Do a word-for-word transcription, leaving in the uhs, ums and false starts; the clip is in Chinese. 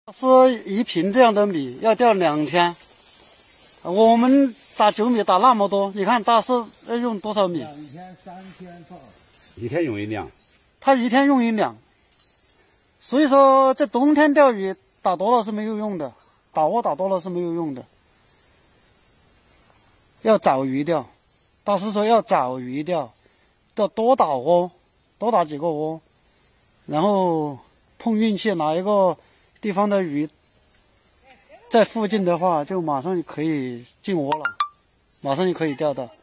说一瓶这样的米要钓两天，我们打酒米打那么多，你看大师要用多少米？ 两天三天放， 一天用一两。 他一天用一两，所以说这冬天钓鱼打多了是没有用的，打窝打多了是没有用的。要找鱼钓，大师说要找鱼钓，要多打窝，多打几个窝，然后碰运气，哪一个地方的鱼在附近的话，就马上可以进窝了，马上就可以钓到。